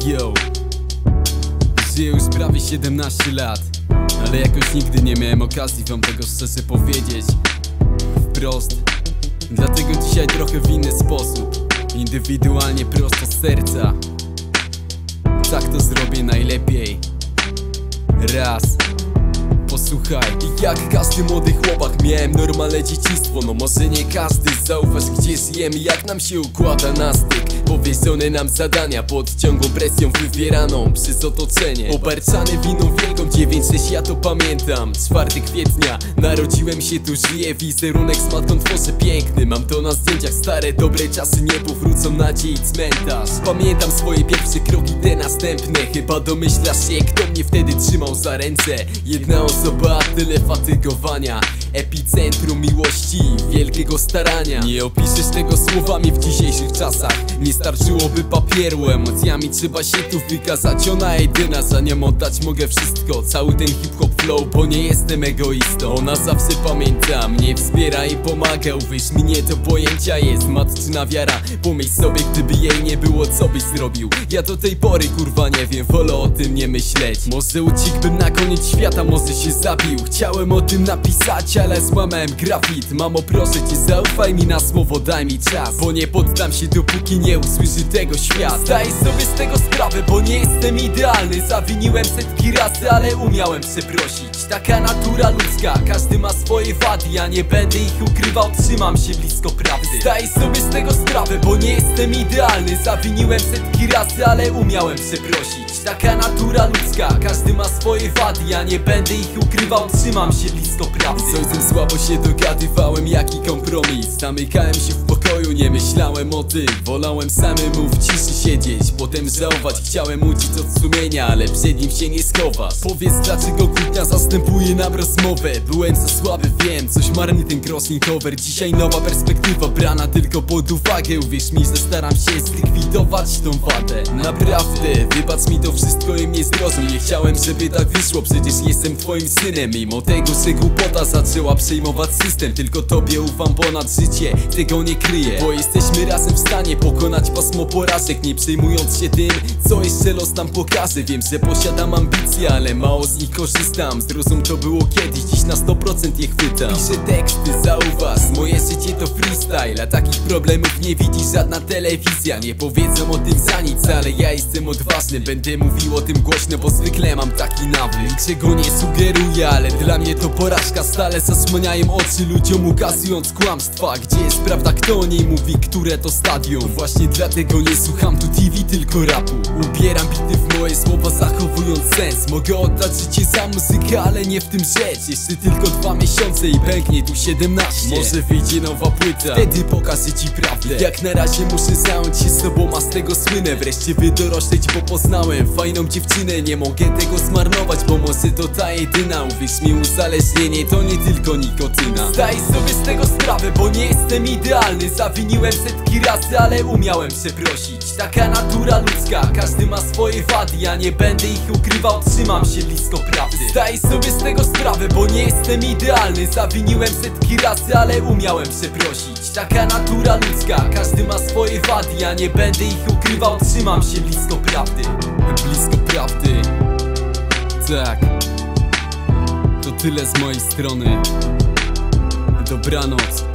Yo, żyję już prawie 17 lat, ale jakoś nigdy nie miałem okazji wam tego szczerze powiedzieć wprost. Dlatego dzisiaj trochę w inny sposób, indywidualnie, prosto z serca. Tak to zrobię najlepiej. Raz. Posłuchaj, jak każdy młody chłopak miałem normalne dzieciństwo. No może nie każdy, zauważ gdzie żyjemy, jak nam się układa na styk. Powierzone nam zadania pod ciągłą presją wywieraną przez otoczenie. Obarczane winą wielką 9-6, ja to pamiętam. 4 kwietnia, narodziłem się, tu żyję. Wizerunek z matką tworzę piękny. Mam to na zdjęciach, stare dobre czasy nie powrócą, nadziei cmentarz. Pamiętam swoje pierwsze kroki, te następne. Chyba domyślasz się, kto mnie wtedy trzymał za ręce. Jedna osoba, tyle fatygowania. Epicentrum miłości, wielkiego starania. Nie opiszesz tego słowami w dzisiejszych czasach. Nie starczyłoby papieru, emocjami trzeba się tu wykazać. Ona jedyna, za nią oddać mogę wszystko. Cały ten hip-hop flow, bo nie jestem egoistą. Ona zawsze pamięta mnie, wspiera i pomaga. Uwierz mi, nie do pojęcia jest matczyna wiara. Pomyśl sobie, gdyby jej nie było, co byś zrobił. Ja do tej pory kurwa nie wiem, wolę o tym nie myśleć. Może uciekłbym na koniec świata, może się zabił. Chciałem o tym napisać, ale złamałem grafit. Mamo, proszę cię, zaufaj mi na słowo, daj mi czas, bo nie poddam się, dopóki nie usłyszy tego świat. Zdaję sobie z tego sprawę, bo nie jestem idealny. Zawiniłem setki razy, ale umiałem przeprosić. Taka natura ludzka, każdy ma swoje wady. Ja nie będę ich ukrywał, trzymam się blisko prawdy. Zdaję sobie z tego sprawę, bo nie jestem idealny. Zawiniłem setki razy, ale umiałem przeprosić. Taka natura ludzka, każdy ma swoje wady. Ja nie będę ich ukrywał, trzymam się blisko prawdy. Z ojcem słabo się dogadywałem, jaki kompromis. Zamykałem się w pokoju, nie myślałem o tym. Wolałem samemu w ciszy siedzieć, potem żałować. Chciałem uciec od sumienia, ale przed nim się nie schowasz. Powiedz, dlaczego kłótnia zastępuje nam rozmowę. Byłem za słaby, wiem, coś marny ten crossing cover. Dzisiaj nowa perspektywa brana tylko pod uwagę. Uwierz mi, że staram się zlikwidować tą wadę. Naprawdę, wybacz mi to wszystko i mnie zrozum. Nie chciałem, żeby tak wyszło, przecież jestem twoim synem. Mimo tego, że głupota zaczęła przejmować system, tylko tobie ufam ponad życie, tego nie kryję. Bo jesteśmy razem w stanie pokonać pasmo porażek, nie przejmując się tym, co jeszcze los nam pokaże. Wiem, że posiadam ambicje, ale mało z nich korzystam. Zrozum, to było kiedyś, dziś na 100% je chwytam. Piszę teksty, zauważ, moje życie to freestyle. A takich problemów nie widzi żadna telewizja. Nie powiedzą o tym za nic, ale ja jestem odważny. Będę mówił o tym głośno, bo zwykle mam taki nawyk. Niczego nie sugeruję, ale dla mnie to porażka. Stale zasłaniają oczy ludziom, ukazując kłamstwa. Gdzie jest prawda, kto o niej mówi, które to stadium? Właśnie dlatego nie słucham tu TV, tylko rapu. Ubieram bity w moje słowa, zachowując sens. Mogę oddać życie za muzykę, ale nie w tym rzecz. Jeszcze tylko 2 miesiące i pęknie tu 17. Może wyjdzie nowa płyta, wtedy pokażę ci prawdę. Jak na razie muszę zająć się sobą, a z tego słynę. Wreszcie wydorośleć, bo poznałem fajną dziewczynę. Nie mogę tego zmarnować, bo może to ta jedyna. Uwierz mi, uzależnienie to nie tylko nikotyna. Zdaję sobie z tego sprawę, bo nie jestem idealny. Zawiniłem setki razy, ale umiałem przeprosić. Taka natura ludzka, każdy ma swoje wady. Ja nie będę ich ukrywał, trzymam się blisko prawdy. Zdaję sobie z tego sprawę, bo nie jestem idealny. Zawiniłem setki razy, ale umiałem przeprosić. Taka natura ludzka, każdy ma swoje wady. Ja nie będę ich ukrywał, trzymam się blisko prawdy. Blisko prawdy. Tak. To tyle z mojej strony. Dobranoc.